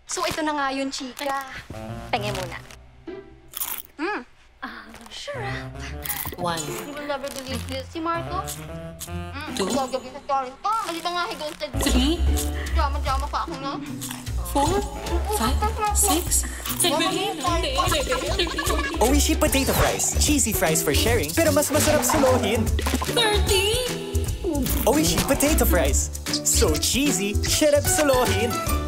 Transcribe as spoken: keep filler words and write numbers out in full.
So ito na nga yun, chika. Penge muna. Hmm. Sure. One. You will never believe this. Si Marco? Two. Gagabi sa story ko. Malita nga he ghosted me. Three. Drama-drama pa ako na. Four. Five. Six. Seven. Oishi potato fries. Cheesy fries for sharing, pero mas masarap suluhin. Thirty. Oishi potato fries. So cheesy, sarap suluhin.